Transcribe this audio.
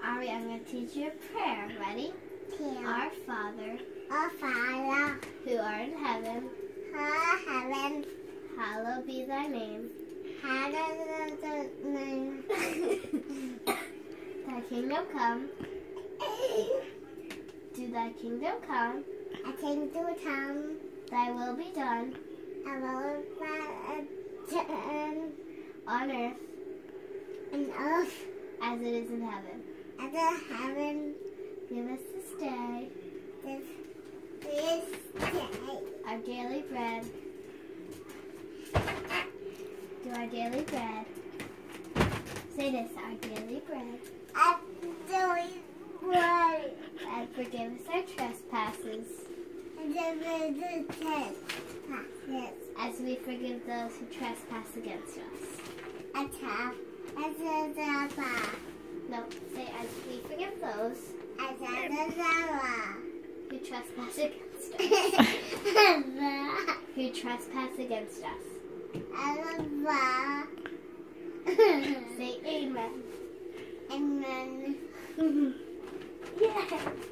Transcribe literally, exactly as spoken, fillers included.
Aria, I'm going to teach you a prayer. Ready? Yeah. Our Father, Our Father, who art in heaven, who heaven, hallowed be thy name. hallowed be thy name. Thy kingdom come. Do thy kingdom come. I think to come. Thy will be done I will return on earth on earth as it is in heaven. as in heaven. Give us this day This this day. our daily bread. Do our daily bread. Say this, our daily bread. I'm doing right. And forgive us our trespasses, And then the trespasses. as we forgive those who trespass against us. I tap. I said the No, say as we forgive those I said the who trespass against us. Lava. Who trespass against us. Lava. Say amen. And then Yeah.